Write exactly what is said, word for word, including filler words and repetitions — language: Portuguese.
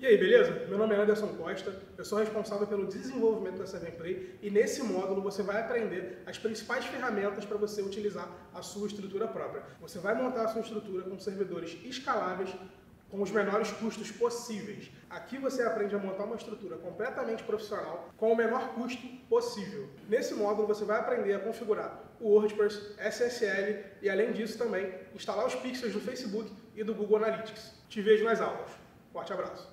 E aí, beleza? Meu nome é Anderson Costa, eu sou responsável pelo desenvolvimento da Seven Play e nesse módulo você vai aprender as principais ferramentas para você utilizar a sua estrutura própria. Você vai montar a sua estrutura com servidores escaláveis com os menores custos possíveis. Aqui você aprende a montar uma estrutura completamente profissional com o menor custo possível. Nesse módulo você vai aprender a configurar o WordPress, S S L e, além disso, também instalar os pixels do Facebook e do Google Analytics. Te vejo nas aulas. Forte abraço!